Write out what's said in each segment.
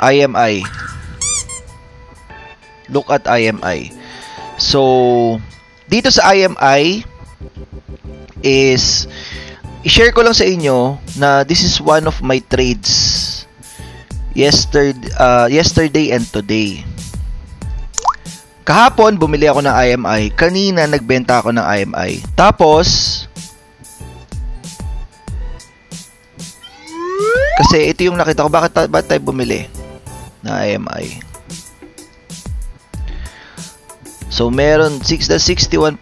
IMI. Look at IMI. So, dito sa IMI is i-share ko lang sa inyo na this is one of my trades yesterday and today. Kahapon bumili ako ng IMI, kanina nagbenta ako ng IMI. Tapos kasi ito yung nakita ko, bakit tayo bumili na IMI. So, meron 61.8%.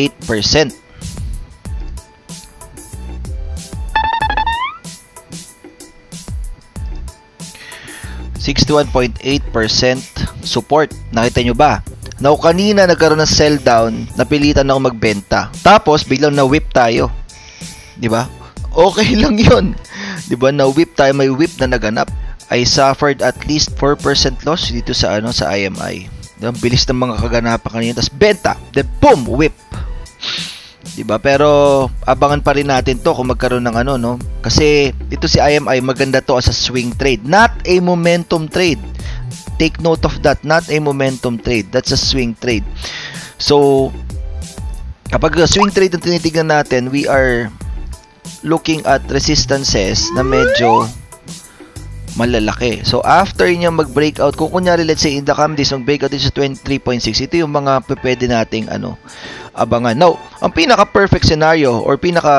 61.8% support. Nakita nyo ba? Now, kanina nagkaroon ng sell down, napilitan ako magbenta. Tapos, biglang na-whip tayo. Diba? Okay lang yun. Diba? Na-whip tayo, may whip na naganap. I suffered at least 4% loss dito sa sa IMI. Ang bilis ng mga kaganapan kanina. Tapos benta. Then boom! Whip. Diba? Pero abangan pa rin natin to kung magkaroon ng no? Kasi ito si IMI, maganda to as a swing trade. Not a momentum trade. Take note of that. Not a momentum trade. That's a swing trade. So, kapag swing trade ang tinitignan natin, we are looking at resistances na medyo malalaki. So, after niya mag-breakout, kung kunyari, let's say, in the Camdis, mag-breakout din sa 23.6, ito yung mga pwede nating, abangan. Now, ang pinaka-perfect scenario, or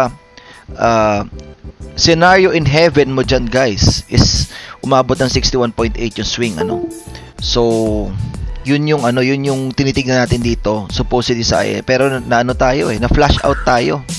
scenario in heaven mo dyan, guys, is umabot ng 61.8 yung swing, So, yun yung tinitignan natin dito, supposedly sa pero na tayo na flash out tayo.